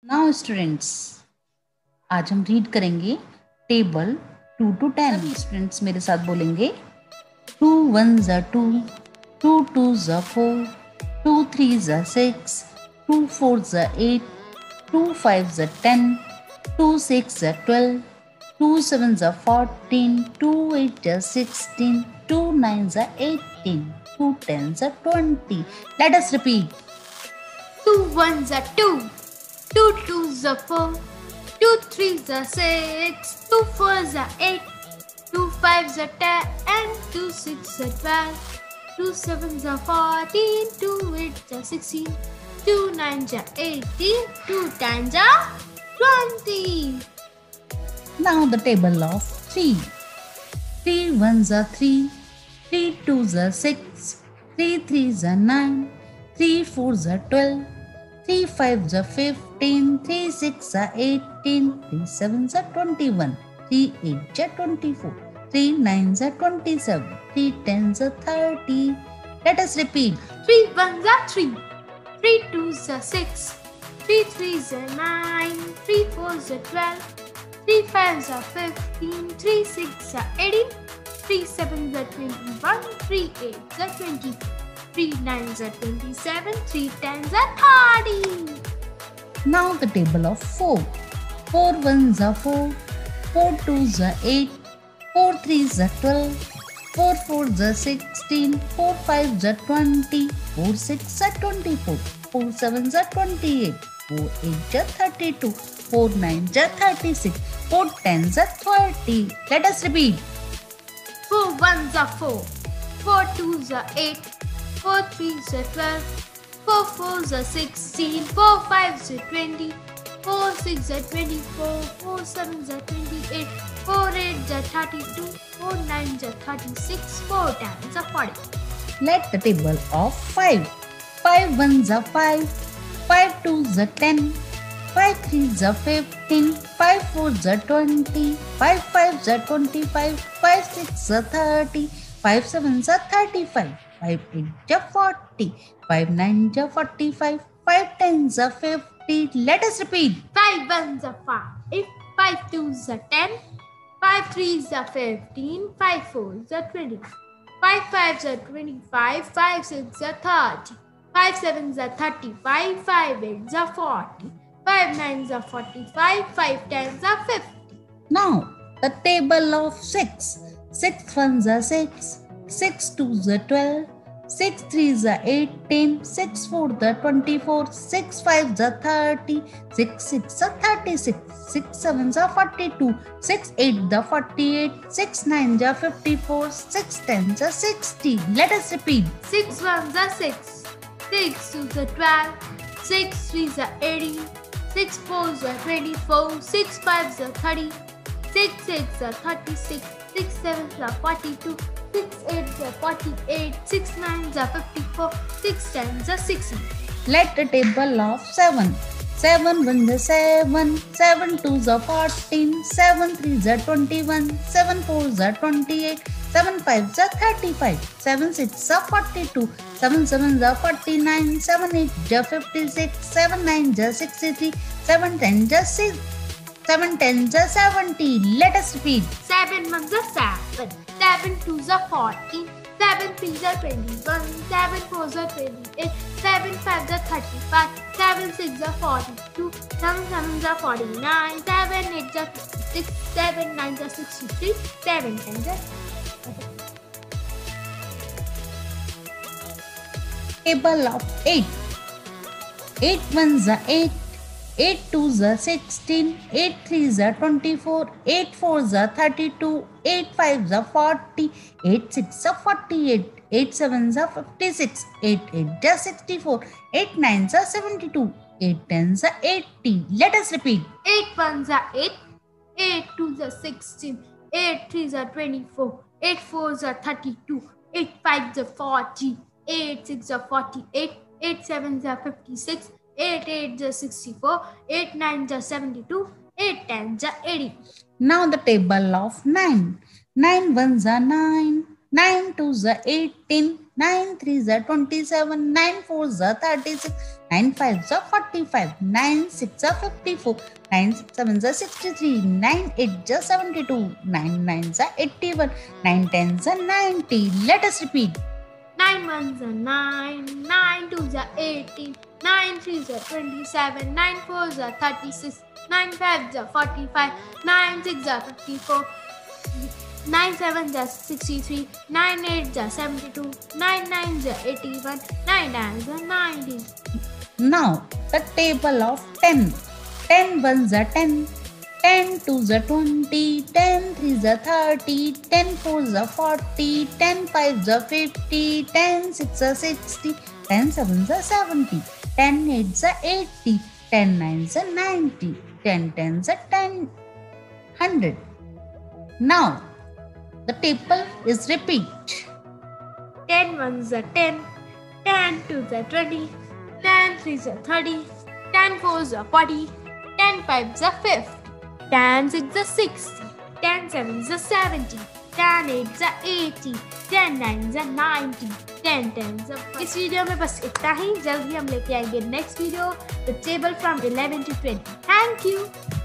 Now students, आज हम read करेंगे टेबल 2 to 10। सभी स्टूडेंट्स मेरे साथ बोलेंगे 2 1s are 2, 2 2s are 4, 2 3s are 6, 2 4s are 8, 2 5s are 10, 2 6s are 12, 2 7s are 14, 2 8s are 16, 2 9s are 18, 2 10s are 20. Let us repeat. 2 1s are 2, 2 2s are 4, 2 3s are 6, 2 4s are 8, 2 5s are 10, and 2 6s are 12, 2 7s are 14, 2 8s are 16, 2 9s are 18, 2 10s are 20. Now the table of 3. 3 1s are 3, 3 2s are 6, 3 3s are 9, 3 4s are 12, 3 5s are 15, 3 6s are 18, 3 7s are 21, 3 8s are 24, 3 9s are 27, 3 10s are 30. Let us repeat. 3 1s are 3, 3 2s are 6, 3 3s are 9, 3 4s are 12, 3 5s are 15, 3 6s are 18, 3 7s are 21, 3 8s are 20, 3 9s are 27, 3 10s are 30. Now the table of 4. 4 1s are 4, 4 2s are 8, 4 3s are 12, 4 4s are 16, 4 5s are 20, 4 6s are 24, 4 7s are 28, 4 8s are 32, 4 9s are 36, 4 10s are 30. Let us repeat. 4 1s are 4, 4 2s are 8, 4 3s are 12, 4 4s are 16, 4 5s are 20, 4 6s are 24, 4 7s are 28, 4 8s are 32, 4 9s are 36, 4 10s are 40. Let the table of 5. 5 1s are 5, 5 2s are 10, 5 3s are 15, 5 4s are 20, 5 5s are 25, 5 6s are 30, 5 7s are 35, 5 8s are 40, 5 9s are 45, 5 10s are 50. Let us repeat. 5 1s are 5, 5 2s are 10, 5 3s are 15, 5 4s are 20, 5 5s are 25, 5 6s are 30, 5 7s are 35, 5 8s are 40, 5 9s are 45, 5 10s are 50. Now the table of 6. 6 1s are 6, 6 2s are 12, 6 3s are 18, 6 4s are 24, 6 5s are 30, 6 6s are 36, 6 7s are 42, 6 8s are 48, 6 9s are 54, 6 10s are 60. Let us repeat. 6 1s are 6, 6 2s are 12, 6 3s are 18, 6 4s are 24, 6 5s are 30, 6 6s are 36, 6 7s are 42, 6 8s are 48, 6 9s are 54, 6 10s are 60. Let the table of 7. 7 1s are 7, 7 2s are 14, 7 3s are 21, 7 4s are 28, 7 5s are 35, 7 6s are 42, 7 7s are 49, 7 8s are 56, 7 9s are 63, 7 10s are 6, 7 10s are 70. Let us repeat. 7 1s are 7, 7 2s are 14, 7 3s are 21, 7 4s are 28, 7 5s are 35, 7 6s are 42, 7 7s are 49, 7 8s are 56, 7 9s are 63, 7 10s are Table of 8. 8 1s are 8, 8 2s are 16, 8 3s are 24, 8 4s are 32, 8 5s are 40, 8 6s are 48, 8 7s are 56, 8 8s are 64, 8 9s are 72, 8 10s are 80. Let us repeat. 8 1s are 8, 8 2s are 16, 8 3s are 24, 8 4s are 32, 8 5s are 40, 8 6s are 48, 8 7s are 56, 8 8s are 64, 8 9s are 72, 8 10s are 80. Now the table of 9. 9 1s are 9, 9 2s are 18, 9 3s are 27, 9 4s are 36, 9 5s are 45, 9 6 are 54, 9 7s are 63, 9 8s are 72, 9 9s are 81, 9 10s are 90. Let us repeat. 9 1s are 9, 9 2s are 18, 9 3s are 27, 9 4s are 36, 9 5s are 45, 9 6s are 54, 9 7s are 63, 9 8s are 72, 9 9s are 81, 9 9s are 90. Now the table of 10. 10 1s are 10, 10 2s are 20, 10 3s are 30, 10 4s are 40, 10 5s are 50, 10 6s are 60, 10 7s are 70, 10 8s are 80, 10 9s are 90, 10 10s are 100. Now the table is repeat. 10 1s are 10, 10 2s are 20, 10 3s are 30, 10 4s are 40, 10 5s are 50, 10 6s are 60, 10 7s are 70, 10 8s are 80, 10 9s are 90, 10 10s are 50. इस video में बस इतना ही. जल्दी हम लेके आएंगे next video, the table from 11 to 20. Thank you.